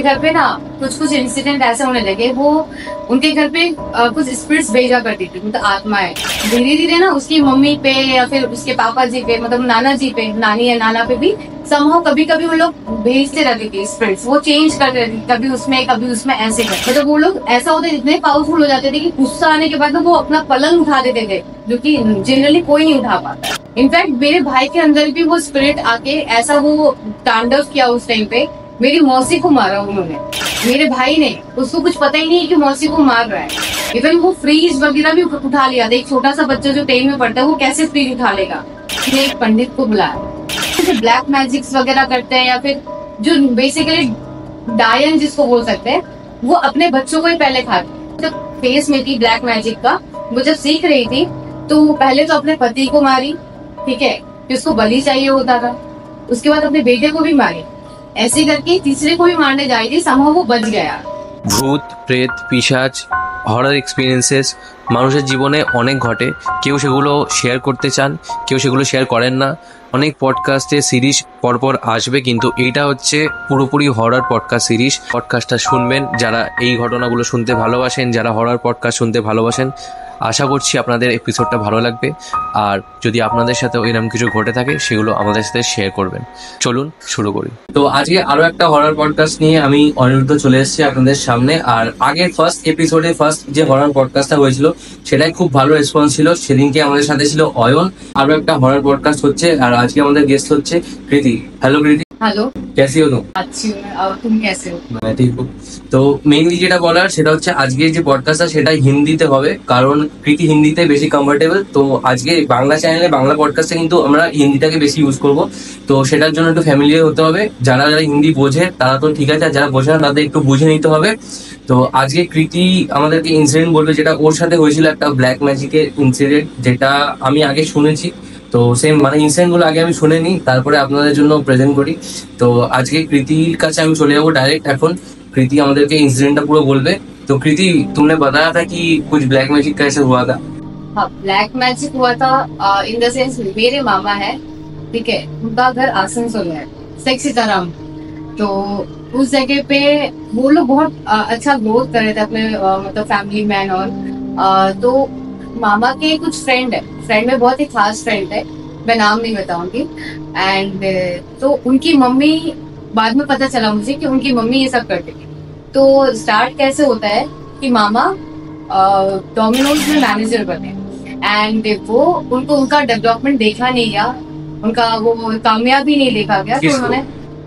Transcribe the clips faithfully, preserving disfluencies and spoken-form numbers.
घर पे ना कुछ कुछ इंसिडेंट ऐसे होने लगे, वो उनके घर पे आ, कुछ स्पिरिट्स भेजा करती थी, मतलब आत्माएं। धीरे धीरे ना उसकी मम्मी पे या फिर उसके पापा जी पे, मतलब नाना जी पे, नानी या नाना पे भी समहाउ कभी कभी वो लोग भेजते रहते थे स्पिरिट्स। वो चेंज कर रहे थे, कभी उसमें कभी उसमें, ऐसे कर, मतलब वो लोग ऐसा होते इतने पावरफुल हो जाते थे कि गुस्सा आने के बाद ना वो अपना पलंग उठा देते थे, जो कि जनरली कोई नहीं उठा पाता। इनफैक्ट मेरे भाई के अंदर भी वो स्पिरिट आके ऐसा वो तांडव किया उस टाइम पे, मेरी मौसी को मारा उन्होंने, मेरे भाई ने। उसको कुछ पता ही नहीं है कि मौसी को मार रहा है। इवन वो फ्रीज वगैरह भी उठा लिया था। एक छोटा सा बच्चा जो टेन में पढ़ता है वो कैसे फ्रीज उठा लेगा। उसने एक पंडित को बुलाया, जो ब्लैक मैजिक्स वगैरह करते हैं या फिर जो बेसिकली डायन जिसको बोल सकते हैं, वो अपने बच्चों को ही पहले खाते। जब फेस में थी ब्लैक मैजिक का, वो जब सीख रही थी तो वो पहले तो अपने पति को मारी, ठीक है, कि उसको बलि चाहिए होता था। उसके बाद अपने बेटे को भी मारी, ऐसे करके तीसरे को भी मारने जा रही थी, समहाउ वो बच गया। ভূত প্রেত পিশাচ হরর এক্সপিরিয়েন্সেস মানুষের জীবনে অনেক ঘটে। কেউ সেগুলো শেয়ার করতে চান, কেউ সেগুলো শেয়ার করেন না। অনেক পডকাস্টে সিরিজ পরপর আসবে, কিন্তু এইটা হচ্ছে পুরোপুরি হরর পডকাস্ট সিরিজ। পডকাস্টটা শুনবেন যারা এই ঘটনাগুলো শুনতে ভালোবাসেন, যারা হরর পডকাস্ট শুনতে ভালোবাসেন। আশা করছি আপনাদের এপিসোডটা ভালো লাগবে। আর যদি আপনাদের সাথে এরকম কিছু ঘটে থাকে সেগুলো আমাদের সাথে শেয়ার করবেন। চলুন শুরু করি। তো আজকে আরো একটা হরর পডকাস্ট নিয়ে আমি অনিরুদ্ধ চলে এসেছি আপনাদের সামনে। আর আগের ফার্স্ট এপিসোডে ফার্স্ট যে হরর পডকাস্টটা হয়েছিল সেটাই খুব ভালো রেসপন্স ছিল। সেদিনকে আমাদের সাথে ছিল অয়ন। আরো একটা হরর পডকাস্ট হচ্ছে, আর আজকে আমাদের গেস্ট হচ্ছে কৃতি। হ্যালো কৃতি। हेलो, कैसी हो तुम? अच्छी हूँ, और तुम कैसे हो? मैं ठीक हूँ। তো মেইনলি যেটা বলার সেটা হচ্ছে আজকে যে পডকাস্টটা সেটা হিন্দিতে হবে, কারণ কৃতি হিন্দিতে বেশি কমফোর্টেবল। তো আজকে বাংলা চ্যানেলে বাংলা পডকাস্টে কিন্তু আমরা হিন্দিটাকে বেশি ইউজ করব। তো সেটার জন্য একটু ফ্যামিলিয়ার হতে হবে। যারা যারা হিন্দি বোঝে তারা তো ঠিক আছে, আর যারা বোঝে না তাদের একটু বুঝে নিতে হবে। তো আজকে কৃতি আমাদেরকে ইনসিডেন্ট বলবে যেটা ওর সাথে হয়েছিল, একটা ব্ল্যাক ম্যাজিকের ইনসিডেন্ট, যেটা আমি আগে শুনেছি। তো সেম মানে ইনসিডেন্ট গুলো আগে আমি শুনে নিই, তারপরে আপনাদের জন্য প্রেজেন্ট করি। তো আজকে কৃতির কাছে আমি চলে যাবো ডাইরেক্ট। এখন কৃতি আমাদেরকে ইনसिडेंट पूरा बोलबे। तो कृति, तुमने बताया था कि कुछ ब्लैक मैजिक कैसे हुआ था? हाँ, ब्लैक मैजिक हुआ था इन द सेंस, मेरे मामा है, ठीक है, उनका घर आसनसोल है, सेक्सीताराम। तो उस जगह पे वो लोग बहुत आ, अच्छा ग्रोथ कर रहे थे अपने आ, मतलब फैमिली मैन। और आ, तो मामा के कुछ फ्रेंड है, फ्रेंड में बहुत ही खास फ्रेंड है, मैं नाम नहीं बताऊंगी। एंड तो उनकी मम्मी, बाद में पता चला मुझे कि उनकी मम्मी ये सब करती थी। तो स्टार्ट कैसे होता है कि मामा डोमिनोज में मैनेजर बने, एंड वो उनको उनका डेवलपमेंट देखा नहीं गया, उनका वो कामयाबी नहीं देखा गया। तो उन्होंने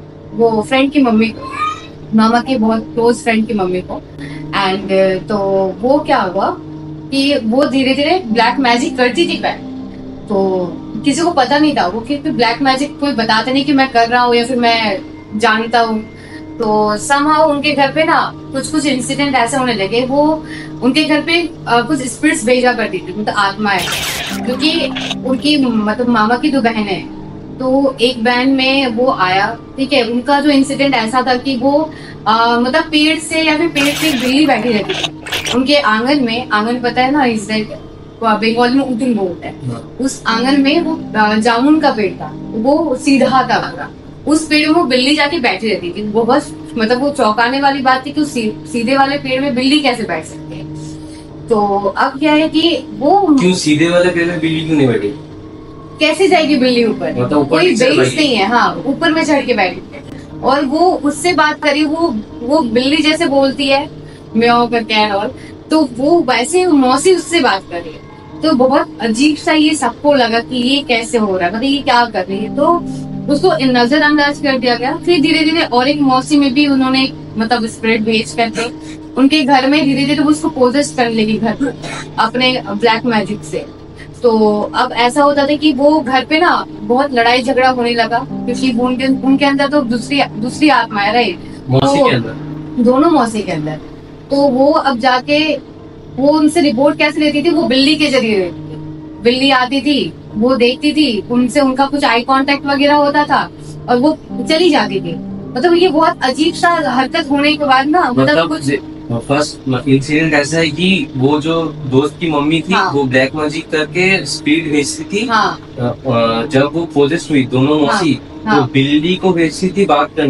वो फ्रेंड की मम्मी को, मामा के बहुत क्लोज फ्रेंड की मम्मी को, एंड तो वो क्या हुआ कि वो धीरे धीरे ब्लैक मैजिक करती थी पहले। तो किसी को पता नहीं था वो कि ब्लैक मैजिक कोई बताते नहीं कि मैं कर रहा हूँ या फिर मैं जानता हूँ। तो समहाउ उनके घर पे ना कुछ कुछ इंसिडेंट ऐसे होने लगे, वो उनके घर पे आ, कुछ स्पिरिट्स भेजा करती थी, मतलब आत्माएं। क्योंकि उनकी मतलब मामा की दो बहनें हैं, तो एक बहन में वो आया, ठीक है। उनका जो इंसिडेंट ऐसा था कि वो आ, मतलब पेड़ से या फिर पेड़ से बिल्ली बैठी रहती थी उनके आंगन में। आंगन पता है ना, इस बंगाल में उतन बोलते हैं। उस आंगन में वो जामुन का पेड़ था, वो सीधा था पूरा। उस पेड़ में वो बिल्ली जाके बैठी रहती थी। वो बस मतलब वो चौंकाने वाली बात थी कि उस सीधे वाले पेड़ में बिल्ली कैसे बैठ सकती है। तो अब क्या है कि वो क्यों सीधे वाले पेड़ में बिल्ली क्यों नहीं बैठी? कैसे जाएगी बिल्ली ऊपर? मतलब कोई बेस नहीं है, हाँ, ऊपर में चढ़ के बैठी है। और वो उससे बात करी, वो वो बिल्ली जैसे बोलती है म्याऊ करके, और तो वो वैसे मौसी उससे बात कर रही है। तो बहुत अजीब सा ये सबको लगा कि ये कैसे हो रहा है, मतलब ये क्या कर रही है। तो उसको नजरअंदाज कर दिया गया। फिर धीरे धीरे और एक मौसी में भी उन्होंने मतलब स्पिरिट भेज करके उनके घर में धीरे धीरे उसको पोजेस कर लेगी घर अपने ब्लैक मैजिक से। तो अब ऐसा होता था कि वो घर पे ना बहुत लड़ाई झगड़ा होने लगा, क्योंकि उनके उनके अंदर तो दूसरी दूसरी आत्माएं रही, मौसी के अंदर, दोनों मौसी के अंदर। तो वो अब जाके वो उनसे रिपोर्ट कैसे लेती थी, वो बिल्ली के जरिए लेती थी। बिल्ली आती थी, वो देखती थी, उनसे उनका कुछ आई कांटेक्ट वगैरह होता था और वो चली जाती थी। मतलब ये बहुत अजीब सा हरकत होने के बाद ना, मतलब कुछ फर्स्ट इंसिडेंट ऐसा है कि वो जो दोस्त की मम्मी थी, हाँ, वो ब्लैक मैजिक करके स्पीड भेजती थी। हाँ, जब वो पोजेस हुई दोनों मौसी, हाँ, तो हाँ, बिल्ली को भेजती थी बात करने।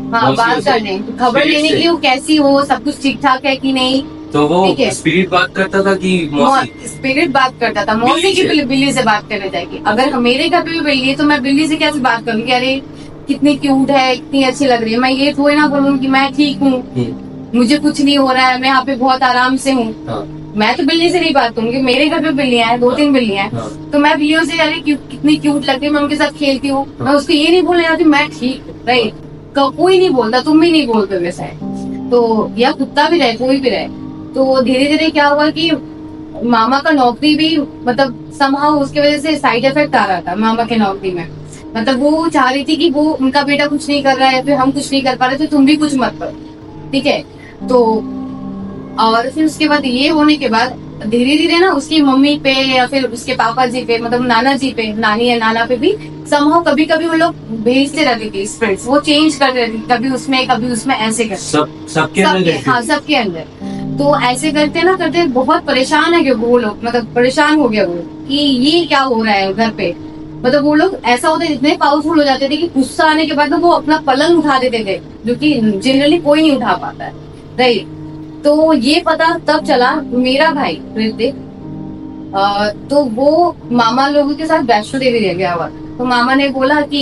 हाँ बात करने, खबर लेने के लिए वो कैसी हो, सब कुछ ठीक ठाक है कि नहीं। तो वो स्पिरिट बात करता था कि मौसी? स्पिरिट बात करता था, मौसी की बिल्ली, बिल्ली से बात करने जाएगी। अगर मेरे घर पे भी बिल्ली है तो मैं बिल्ली से कैसे बात करूंगी, अरे कितनी क्यूट है, इतनी अच्छी लग रही है। मैं ये थोड़ी ना बोलूँ कि मैं ठीक हूँ, मुझे कुछ नहीं हो रहा है, मैं यहाँ पे बहुत आराम से हूँ। हाँ। मैं तो बिल्ली से नहीं बात करूंगी। मेरे घर पे बिल्लियां हैं, दो तीन बिल्लियां हैं। हाँ। तो मैं बिल्लियों से अरे कितनी क्यूट लगती है, मैं उनके साथ खेलती हूँ। हाँ। मैं उसको ये नहीं बोलने जाती मैं ठीक राइट, कोई नहीं बोलता, तुम भी नहीं बोलते वैसे। तो या कुत्ता भी रहे, कोई भी रहे। तो धीरे धीरे क्या हुआ कि मामा का नौकरी भी मतलब समहाउ उसकी वजह से साइड इफेक्ट आ रहा था मामा के नौकरी में। मतलब वो चाह रही थी कि वो उनका बेटा कुछ नहीं कर रहा है, फिर हम कुछ नहीं कर पा रहे, तो तुम भी कुछ मत करो, ठीक है। तो और फिर उसके बाद ये होने के बाद धीरे धीरे ना उसकी मम्मी पे या फिर उसके पापा जी पे, मतलब नाना जी पे, नानी या नाना पे भी समहाउ कभी कभी वो लोग भेजते रहते थे स्पिरिट्स, वो चेंज कर रहे थे, कभी उसमें कभी उसमें ऐसे करते सब सबके अंदर, हाँ सबके अंदर। तो ऐसे करते ना करते बहुत परेशान है कि वो लोग, मतलब परेशान हो गया वो कि ये क्या हो रहा है घर पे। मतलब वो लोग ऐसा होता है, इतने पावरफुल हो जाते थे कि गुस्सा आने के बाद ना वो अपना पलंग उठा देते थे, जो कि जनरली कोई नहीं उठा पाता है, राइट। तो ये पता तब चला, मेरा भाई ऋतिक तो वो मामा लोगों के साथ वैष्णो देवी रह गया हुआ। तो मामा ने बोला कि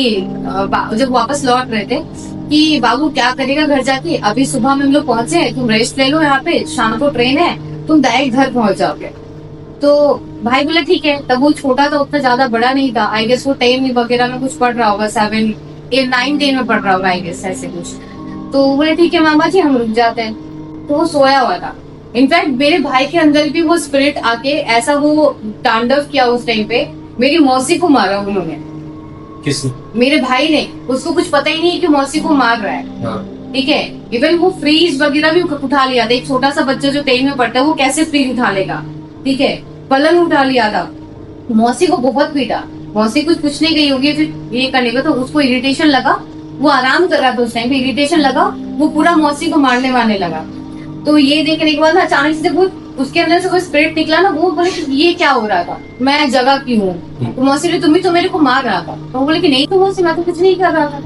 जब वापस लौट रहे थे कि बाबू क्या करेगा घर जाके, अभी सुबह में हम लोग पहुंचे, तुम रेस्ट ले लो यहाँ पे, शाम को ट्रेन है, तुम डायरेक्ट घर पहुंच जाओगे। तो भाई बोला ठीक है। तब वो छोटा था, उतना ज्यादा बड़ा नहीं था, आई गेस वो टेन वगैरह में कुछ पढ़ रहा होगा, सेवन एट नाइन टेन में पढ़ रहा होगा आई गेस, ऐसे कुछ। तो बोले ठीक है मामा जी हम रुक जाते हैं। तो वो सोया हुआ था। इनफैक्ट मेरे भाई के अंदर भी वो स्पिरिट आके ऐसा वो तांडव किया उस टाइम पे, मेरी मौसी को मारा उन्होंने। किसने? मेरे भाई ने। उसको कुछ पता ही नहीं है कि मौसी को मार रहा है, हाँ। ठीक है। इवन वो फ्रीज वगैरह भी उठा लिया था, एक छोटा सा बच्चा जो टेन में पढ़ता है वो कैसे फ्रीज उठा लेगा, ठीक है। पलंग उठा लिया था, मौसी को बहुत पीटा, मौसी कुछ कुछ नहीं गई होगी फिर ये करने का। तो उसको इरिटेशन लगा, वो आराम कर रहा था उस टाइम पे, इरिटेशन लगा, वो पूरा मौसी को मारने वाने लगा। तो ये देखने के बाद अचानक से वो उसके अंदर से कोई स्पिरिट निकला ना, वो बोले कि ये क्या हो रहा था, मैं जगह की हूँ। तो मौसी ने तुम ही तो मेरे को मार रहा था। तो वो बोले कि नहीं तो मौसी मैं तो कुछ नहीं कर रहा था।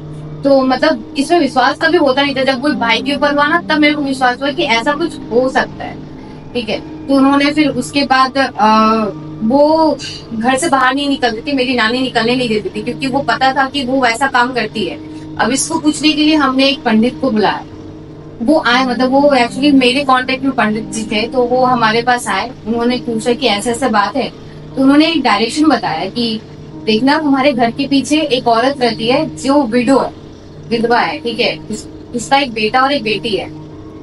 तो मतलब इसमें विश्वास कभी होता नहीं था। जब वो भाई के ऊपर हुआ ना तब मेरे को विश्वास हुआ कि ऐसा कुछ हो सकता है, ठीक है। तो उन्होंने फिर उसके बाद आ, वो घर से बाहर नहीं निकलती थी, मेरी नानी निकलने नहीं देती थी, क्योंकि वो पता था कि वो वैसा काम करती है। अब इसको पूछने के लिए हमने एक पंडित को बुलाया, वो आए, मतलब वो एक्चुअली मेरे कांटेक्ट में पंडित जी थे, तो वो हमारे पास आए। उन्होंने पूछा कि ऐसा ऐसा बात है। तो उन्होंने एक डायरेक्शन बताया कि देखना तुम्हारे घर के पीछे एक औरत रहती है जो विडो है, विधवा है, ठीक है, उसका एक बेटा और एक बेटी है।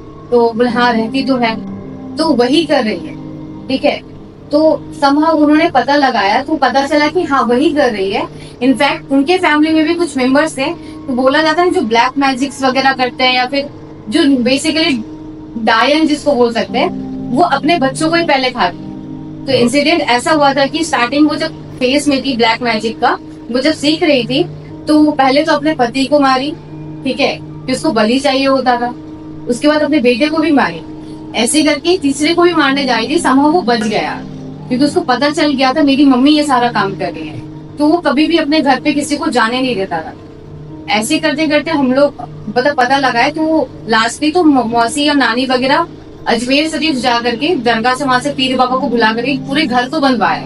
तो बोले हाँ रहती तो है, तो वही कर रही है, ठीक है। तो समहाउ उन्होंने पता लगाया, तो पता चला कि हाँ वही कर रही है। इनफैक्ट उनके फैमिली में भी कुछ मेंबर्स थे, तो बोला जाता है जो ब्लैक मैजिक्स वगैरह करते हैं या फिर जो बेसिकली डायन जिसको बोल सकते हैं, वो अपने बच्चों को ही पहले खाती। तो इंसिडेंट ऐसा हुआ था कि स्टार्टिंग वो जब फेस में थी ब्लैक मैजिक का, वो जब सीख रही थी तो वो पहले तो अपने पति को मारी, ठीक है, कि उसको बलि चाहिए होता था। उसके बाद अपने बेटे को भी मारी, ऐसे करके तीसरे को भी मारने जा रही थी। समहाउ वो बच गया क्योंकि उसको पता चल गया था मेरी मम्मी ये सारा काम कर रही है। तो वो कभी भी अपने घर पे किसी को जाने नहीं देता था। ऐसे करते करते हम लोग पता पता लगाए, तो लास्टली तो मौसी या नानी वगैरह अजमेर शरीफ जा करके दरगाह से वहां से पीर बाबा को बुला करके पूरे घर को बनवाया,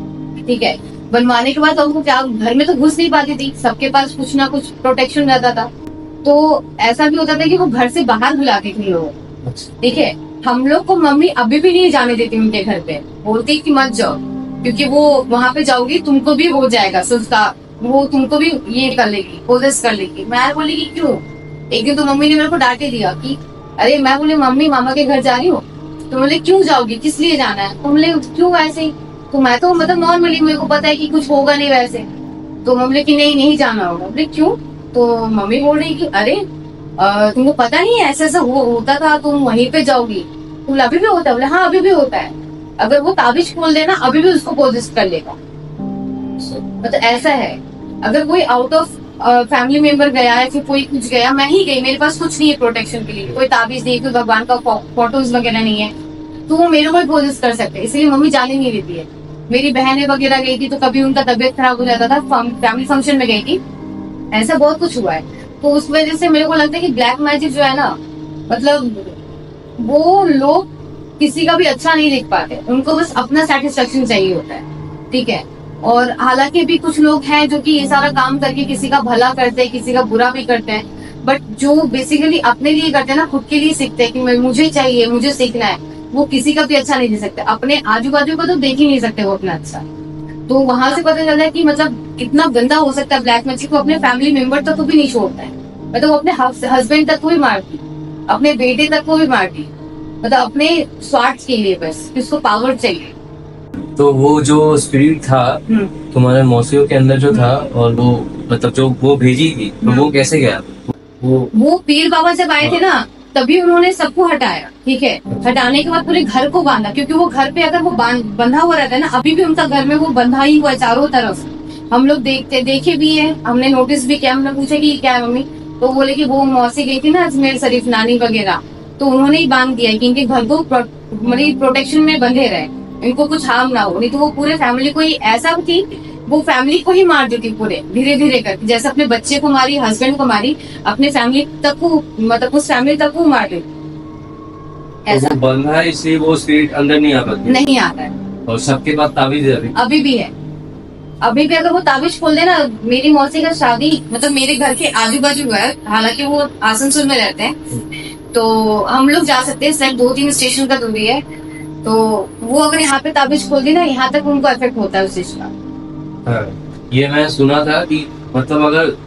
ठीक है। बनवाने के बाद उनको क्या, घर में तो घुस नहीं पाती थी, सबके पास कुछ ना कुछ प्रोटेक्शन रहता था। तो ऐसा भी होता था कि वो घर से बाहर बुलाते थे लोग, ठीक है। हम लोग को मम्मी अभी भी नहीं जाने देती उनके घर पे, बोलती कि मत जाओ, क्योंकि वो वहां पे जाओगी तुमको भी हो जाएगा सुस्ता, वो तुमको भी ये कर लेगी, पोजेस कर लेगी। मैं बोली कि क्यों? एक दिन तो मम्मी ने मेरे को डांटे दिया कि अरे, मैं बोली मम्मी मामा के घर जा रही हूँ। तो बोले क्यों जाओगी, किस लिए जाना है? तो बोले क्यों ऐसे ही? तो मैं तो मतलब नॉर्मली, मेरे को पता है कि कुछ होगा नहीं वैसे। तो मम्मी की नहीं नहीं जाना होगा। बोले क्यों? तो मम्मी बोल रही कि अरे तुमको पता नहीं है ऐसा ऐसा हो, होता था, तुम वहीं पे जाओगी। तो अभी भी होता है? बोले हाँ अभी भी होता है, अगर वो ताबीज खोल देना अभी भी उसको पोजेस कर लेगा। मतलब ऐसा है, अगर कोई आउट ऑफ फैमिली मेंबर गया है, फिर कोई कुछ गया, मैं ही गई, मेरे पास कुछ नहीं है प्रोटेक्शन के लिए, कोई ताबीज नहीं, कोई भगवान का फोटोज वगैरह नहीं है, तो वो मेरे को पोजेस कर सकते हैं। इसलिए मम्मी जाने नहीं देती है। मेरी बहनें वगैरह गई थी तो कभी उनका तबियत खराब हो जाता था, फैमिली फंक्शन में गई थी, ऐसा बहुत कुछ हुआ है। तो उस वजह से मेरे को लगता है कि ब्लैक मैजिक जो है ना, मतलब वो लोग किसी का भी अच्छा नहीं देख पाते, उनको बस अपना सेटिस्फेक्शन चाहिए होता है, ठीक है। और हालांकि भी कुछ लोग हैं जो कि ये सारा काम करके किसी का भला करते हैं, किसी का बुरा भी करते हैं, बट जो बेसिकली अपने लिए करते हैं ना, खुद के लिए सीखते हैं कि मुझे चाहिए, मुझे सीखना है, वो किसी का भी अच्छा नहीं दे सकते, अपने आजू बाजू का तो देख ही नहीं सकते वो अपना अच्छा। तो वहां से पता चलता है कि मतलब कितना गंदा हो सकता है ब्लैक मैजिक, को अपने फैमिली मेंबर तक को भी नहीं छोड़ता है, मतलब वो अपने हस्बैंड तक को भी मारती, अपने बेटे तक को भी मारती, मतलब अपने स्वार्थ के लिए, बस उसको पावर चाहिए। तो वो जो स्पिरिट था तुम्हारे मौसियों के अंदर जो था, और वो मतलब जो वो भेजी थी, तो वो कैसे गया? वो वो पीर बाबा जब आए थे ना, तभी उन्होंने सबको हटाया, ठीक है। हटाने के बाद पूरे घर को बांधा, क्योंकि वो घर पे अगर वो बंधा हुआ रहता है ना, अभी भी उनका घर में वो बंधा ही हुआ है चारों तरफ। हम लोग देखते देखे भी है, हमने नोटिस भी किया, हमने पूछा कि क्या है मम्मी, तो बोले कि वो मौसी गई थी ना अजमेर शरीफ, नानी वगैरह, तो उन्होंने ही बांध दिया कि इनके घर को मतलब प्रोटेक्शन में बंधे रहे, इनको कुछ हार्म ना हो, नहीं तो वो पूरे फैमिली को ही ऐसा थी, वो फैमिली को ही मार देती पूरे धीरे धीरे करके, जैसे अपने बच्चे को मारी, हस्बैंड को मारी, अपने फैमिली तक को, मतलब उस फैमिली तक को मार देती। ऐसा बंधा है, इसलिए वो स्पिरिट अंदर नहीं आ पाती, नहीं आता है। और सबके पास ताबीज है अभी अभी भी है, अभी भी अगर वो ताबीज खोल दे ना, मेरी मौसी का शादी मतलब मेरे घर के आजू बाजू है, हालांकि वो आसनसोल में रहते हैं, तो हम लोग जा सकते हैं, सिर्फ दो तीन स्टेशन का दूरी है, तो वो अगर यहाँ पे ताबीज खोल दी ना, यहाँ तक उनको इफेक्ट होता है उस चीज का। हाँ, ये मैं सुना था कि मतलब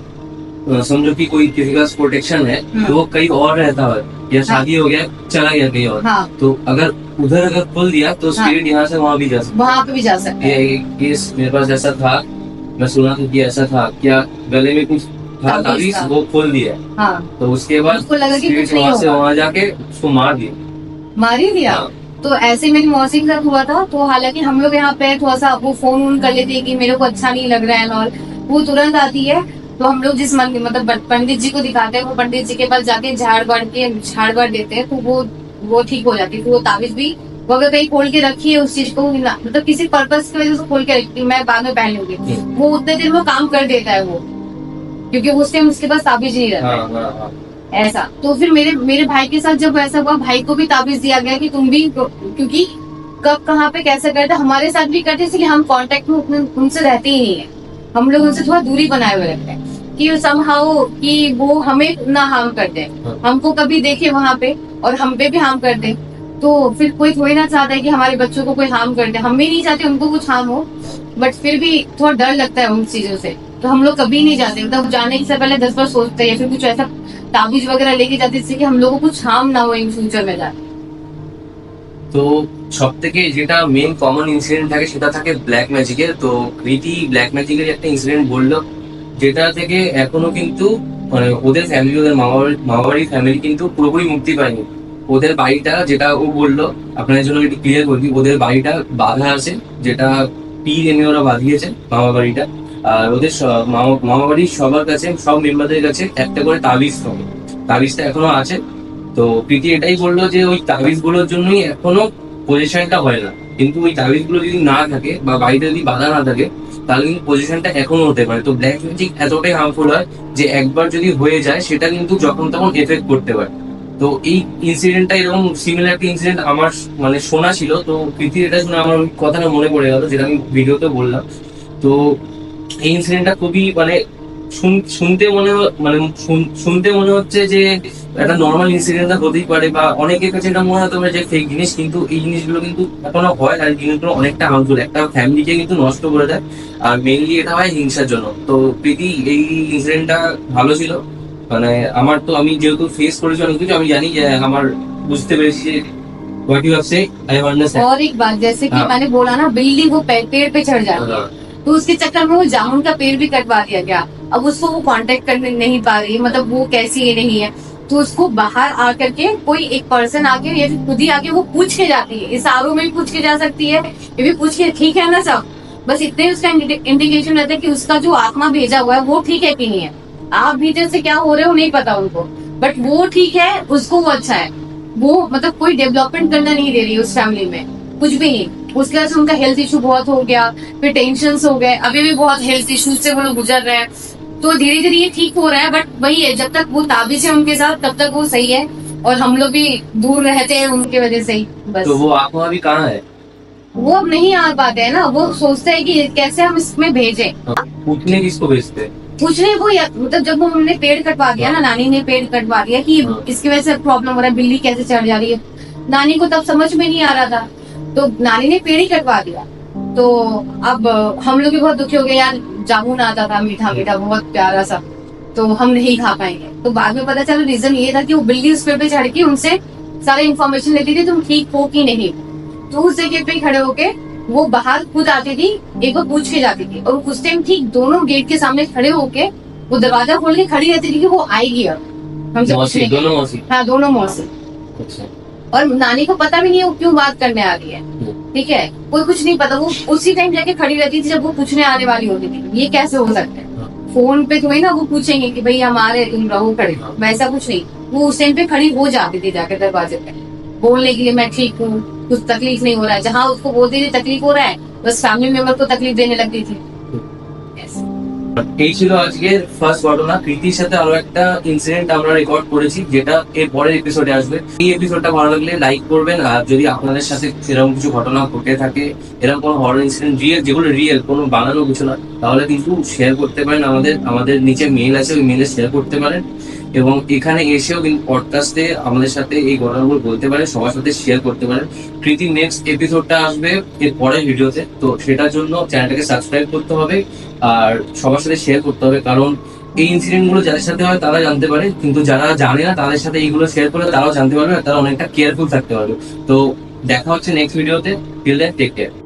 अगर समझो कि कोई किसी का प्रोटेक्शन है, तो वो कहीं और रहता है, या शादी हो गया चला गया कहीं और, हाँ। तो अगर उधर अगर खोल दिया तो स्पिरिट यहाँ से वहाँ भी जा सकता, वहाँ पे भी जा सकता है। ये केस मेरे पास ऐसा था, मैं सुना था कि ऐसा था, क्या गले में कुछ था ताबीज, वो खोल दिया, हाँ। तो उसके बाद उसको लगा कि कुछ नहीं वहाँ से होगा, वहाँ जाके उसको मार दिया, मार ही दिया। हाँ। तो ऐसे मेरी मौसी के साथ हुआ था, तो हालांकि हम लोग यहाँ पे थोड़ा सा वो फोन वोन कर लेते हैं कि मेरे को अच्छा नहीं लग रहा है, और वो तुरंत आती है, तो हम लोग जिस मंदिर मतलब पंडित जी को दिखाते हैं, वो पंडित जी के पास जाके झाड़ बाढ़ के झाड़ बाढ़ देते हैं, तो वो वो ठीक हो जाती है। तो वो ताबीज भी वो अगर कहीं खोल के रखी है उस चीज को, मतलब किसी पर्पज की वजह से खोल के रखती, मैं बाद में पहन लूंगी, वो उतने दिन में काम कर देता है वो, क्योंकि उस टाइम उसके पास ताबीज नहीं रहता। हाँ, हाँ, हाँ। ऐसा तो फिर मेरे मेरे भाई के साथ जब ऐसा हुआ, भाई को भी ताबीज दिया गया कि तुम भी, क्योंकि कब कहाँ पे कैसे करते, हमारे साथ भी करते, इसलिए हम कांटेक्ट में उतने उनसे रहते ही नहीं है, हम लोग उनसे थोड़ा दूरी बनाए हुए रखते हैं कि समहाउ कि वो हमें ना हार्म कर दे, हमको कभी देखे वहां पे और हम पे भी हार्म कर दे, तो फिर कोई थोड़ी ना चाहता है कि हमारे बच्चों को कोई हार्म कर दे, हम भी नहीं चाहते उनको कुछ हार्म हो, बट फिर भी थोड़ा डर लगता है उन चीजों से, तो हम लोग कभी नहीं जाते, मतलब जाने से पहले दस बार सोचते हैं, फिर कुछ ऐसा ताबीज वगैरह लेके जाते जिससे कि हम लोगों को कुछ हार्म ना हो इन फ्यूचर में जाके। তো সব থেকে যেটা মেন কমন ইনসিডেন্ট থাকে সেটা থাকে ব্ল্যাক ম্যাজিকের। তো কৃতি ব্ল্যাক ম্যাজিকের একটা ইনসিডেন্ট বললো, যেটা থেকে এখনো কিন্তু মানে ওদের ফ্যামিলি, ওদের মামা মামা বাড়ির ফ্যামিলি কিন্তু পুরোপুরি মুক্তি পায়নি। ওদের বাড়িটা, যেটা ও বললো, আপনাদের জন্য একটু ক্লিয়ার করে দিই, ওদের বাড়িটা বাঁধা আছে, যেটা পীর এনে ওরা বাঁধিয়েছে মামা বাড়িটা, আর ওদের মামা মামা বাড়ির সবার কাছে, সব মেম্বারদের কাছে একটা করে তাবিজ থাকে, তাবিজটা এখনো আছে। তো প্রীতি এটাই বললো যে ওই তাবিজ গুলোর জন্যই এখনো পজিশনটা হয় না, কিন্তু ওই তাবিজ গুলো যদি না থাকে বা বাড়িতে যদি বাধা না থাকে, তাহলে কিন্তু পজিশনটা এখনো হতে পারে। তো ব্ল্যাক ম্যাজিক এতটাই হার্মফুল হয় যে একবার যদি হয়ে যায় সেটা কিন্তু যখন তখন এফেক্ট করতে পারে। তো এই ইনসিডেন্টটা, এরকম সিমিলার একটা ইনসিডেন্ট আমার মানে শোনা ছিল, তো প্রীতি এটা শুনে আমার কথাটা মনে পড়ে গেল, যেটা আমি ভিডিওতে বললাম। তো এই ইনসিডেন্টটা খুবই মানে শুনতে মনে মানে শুনতে মনে হচ্ছে যে একটা নর্মাল ইনসিডেন্ট হতেই পারে, বা অনেকের কাছে এটা মনে হতে পারে যে ফেক জিনিস, কিন্তু এই জিনিসগুলো কিন্তু এখনো হয়, আর জিনিসগুলো অনেকটা হার্মফুল, একটা ফ্যামিলিকে কিন্তু নষ্ট করে দেয়, আর মেইনলি এটা হয় হিংসার জন্য। তো প্রীতি এই ইনসিডেন্টটা ভালো ছিল, মানে আমার তো আমি যেহেতু ফেস করেছি অনেক কিছু, আমি জানি যে আমার বুঝতে পেরেছি যে what you have said I have understand. और एक बात, जैसे कि मैंने बोला ना, बिल्डिंग वो पेड़ पे चढ़ जाती है, तो उसके चक्कर में वो जामुन का पेड़ भी कटवा दिया गया। अब उसको वो कांटेक्ट करने नहीं पा रही, मतलब वो कैसी ये नहीं है, तो उसको बाहर आकर के कोई एक पर्सन आके या फिर खुद ही आके वो पूछ के जाती है, इशारों में भी पूछ के जा सकती है, ये भी पूछ के, ठीक है ना सब, बस इतने उसका इंडिकेशन रहता है कि उसका जो आत्मा भेजा हुआ है वो ठीक है कि नहीं है। आप भीतर से क्या हो रहे हो नहीं पता उनको, बट वो ठीक है, उसको वो अच्छा है, वो मतलब कोई डेवलपमेंट करना नहीं दे रही उस फैमिली में, कुछ भी नहीं। उसके वजह से उनका हेल्थ इशू बहुत हो गया, फिर टेंशन हो गए, अभी भी बहुत हेल्थ इश्यूज से वो लोग गुजर रहे हैं, तो धीरे धीरे ये ठीक हो रहा है, बट वही है, जब तक वो ताबीज है उनके साथ तब तक वो सही है, और हम लोग भी दूर रहते हैं उनके वजह से ही बस। तो वो आपको अभी कहाँ है? वो अब नहीं आ पाते हैं ना, वो सोचते हैं कि कैसे हम इसमें भेजें। पूछने किसको भेजते हैं? पूछने को या- मतलब जब हमने पेड़ कटवा दिया ना, नानी ने पेड़ कटवा दिया कि हाँ। इसकी वजह से प्रॉब्लम हो रहा है, बिल्ली कैसे चढ़ जा रही है, नानी को तब समझ में नहीं आ रहा था, तो नानी ने पेड़ ही कटवा दिया। तो अब हम लोग भी बहुत दुखी हो गए यार, जामुन आता था मीठा मीठा बहुत प्यारा सा, तो हम नहीं खा पाएंगे। तो बाद में पता चला रीजन ये था कि वो बिल्ली उस पेड़ पे चढ़ के उनसे सारे इन्फॉर्मेशन लेती थी, तुम ठीक हो कि नहीं। तो उस जगह पे खड़े होके वो बाहर खुद आती थी, एक बार पूछ के जाती थी, और उस टाइम ठीक दोनों गेट के सामने खड़े होके वो दरवाजा खोल के खड़ी रहती थी कि वो आएगी अब हमसे मौसी, पूछने। दोनों मौसी? हाँ, दोनों मौसी। अच्छा। और नानी को पता भी नहीं है वो क्यों बात करने आ रही है, ठीक है, कोई कुछ नहीं पता, वो उसी टाइम जाके खड़ी रहती थी जब वो पूछने आने वाली होती थी। ये कैसे हो सकता है, फोन पे तुम्हें ना वो पूछेंगे कि भाई हम आ रहे, तुम रहो खड़े, वैसा कुछ नहीं, वो उस टाइम पे खड़ी हो जाती थी जाकर दरवाजे पे बोलने के लिए मैं ठीक हूँ, कुछ तकलीफ नहीं हो रहा है। जहाँ उसको बोलती थी तकलीफ हो रहा है, बस फैमिली मेंबर को तकलीफ देने लगती थी। এই ছিল আজকে ফার্স্ট ঘটনা। কৃতির সাথে আরো একটা ইনসিডেন্ট আমরা রেকর্ড করেছি, যেটা এর পরের এপিসোডে আসবে। এই এপিসোডটা ভালো লাগলে লাইক করবেন, আর যদি আপনাদের সাথে এরকম কিছু ঘটনা ঘটে থাকে, এরকম কোনো হরর ইনসিডেন্ট রিয়েল, যেগুলো রিয়েল, কোনো বানানো কিছু না, তাহলে কিন্তু শেয়ার করতে পারেন। আমাদের আমাদের নিচে মেইল আছে, ওই মেইলে শেয়ার করতে পারেন, এবং এখানে এসেও কিন্তু পডকাস্টে আমাদের সাথে এই ঘটনাগুলো বলতে পারেন, সবার সাথে শেয়ার করতে পারেন। কৃতির নেক্সট এপিসোডটা আসবে এর পরের ভিডিওতে, তো সেটার জন্য চ্যানেলটাকে সাবস্ক্রাইব করতে হবে আর সবার সাথে শেয়ার করতে হবে, কারণ এই ইনসিডেন্ট গুলো যাদের সাথে হয় তারা জানতে পারে, কিন্তু যারা জানে না তাদের সাথে এইগুলো শেয়ার করলে তারাও জানতে পারবে, আর তারা অনেকটা কেয়ারফুল থাকতে পারবে। তো দেখা হচ্ছে নেক্সট ভিডিওতে। Till then take care.